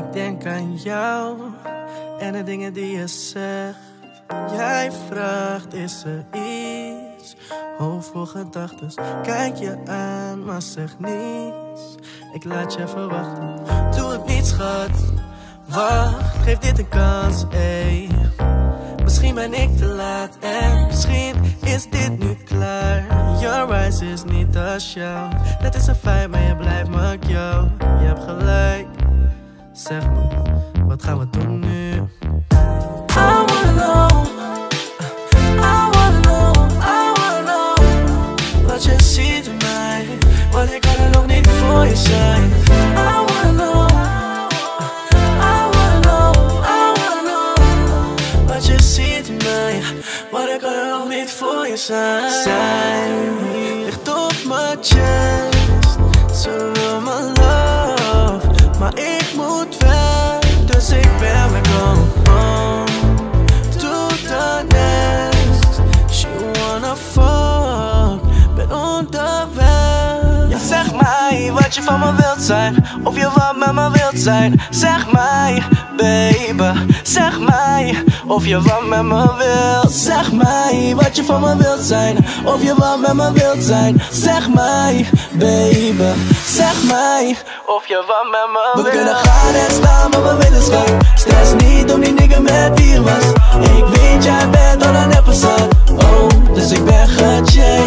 Ik denk aan jou en de dingen die je zegt. Jij vraagt, is er iets? Hoofdvol gedachtes, kijk je aan, maar zeg niets. Ik laat je verwachten, doe het niet schat. Wacht, geef dit een kans, ey. Misschien ben ik te laat en misschien is dit nu klaar. Your eyes is niet als jou. Dat is een feit, maar je blijft maar jou. Je hebt gelijk. Zeg me, wat gaan we doen nu? I wanna know, I wanna know, I wanna know. Wat je ziet in mij, want ik kan er nog niet voor je zijn. I wanna know, I wanna know, I wanna know. Wat je ziet in mij, want ik kan er nog niet voor je zijn. Zij ligt op mijn chest, ze wil mijn love, maar ik moet weg, dus ik ben weer gone. To the next, she wanna fuck, ben onderweg. Ja, zeg mij wat je van me wilt zijn, of je wat met me wilt zijn. Zeg mij, baby, zeg mij of je wat met me wilt. Zeg mij wat je van me wilt zijn, of je wat met me wilt zijn. Zeg mij, baby, zeg mij of je wat met me wilt. We kunnen gaan en staan, maar we willen staan. Stress niet om die nigger met wie je was. Ik weet jij bent al een apple zat. Oh, dus ik ben gecheckt.